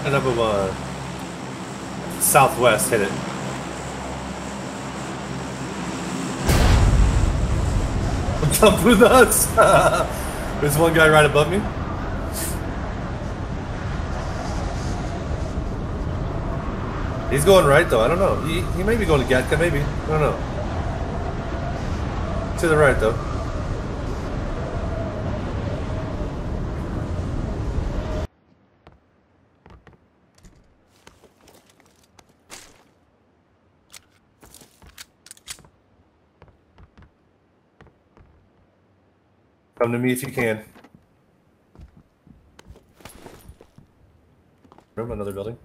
End up with southwest. Hit it. Jump with us. There's one guy right above me. He's going right though. I don't know. He may be going to Gatka. Maybe. I don't know. To the right though. Come to me if you can. Room, another building.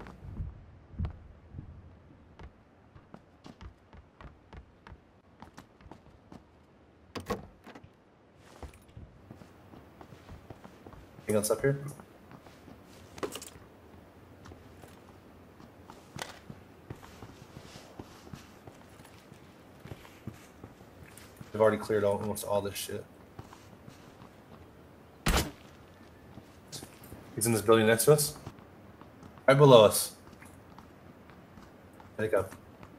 Anything else up here? We've already cleared almost all this shit. He's in this building next to us. Right below us. There you go.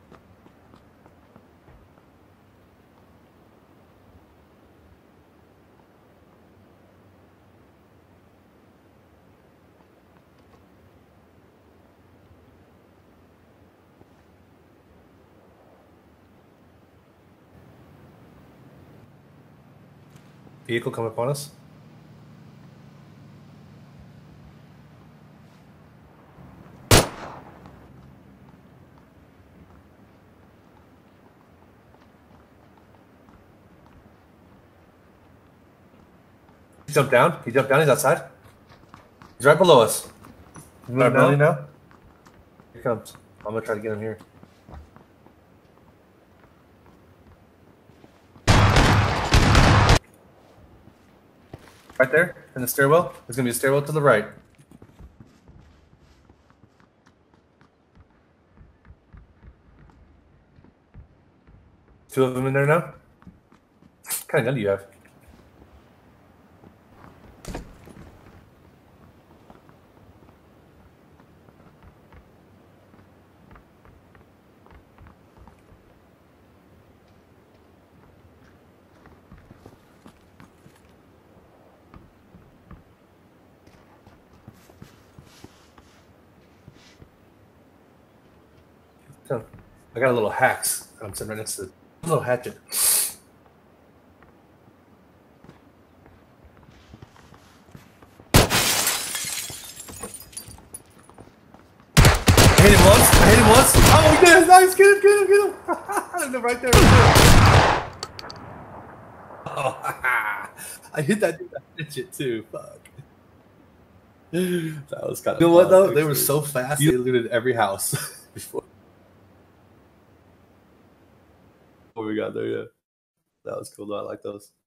Vehicle coming upon us. He jumped down. He jumped down. He's outside. He's right below us. He's moving down now. Here he comes. I'm gonna try to get him here. Right there in the stairwell. There's gonna be a stairwell to the right. Two of them in there now. What kind of gun do you have? I got a little axe. I'm sitting right next to a little hatchet. I hit him once. Oh, he did. Nice. Get him. Right there. Oh, I hit that dude with a hatchet too. Fuck. That was kind of. You know what though? They were so fast. They looted every house before we got there. Yeah, that was cool though. I like those.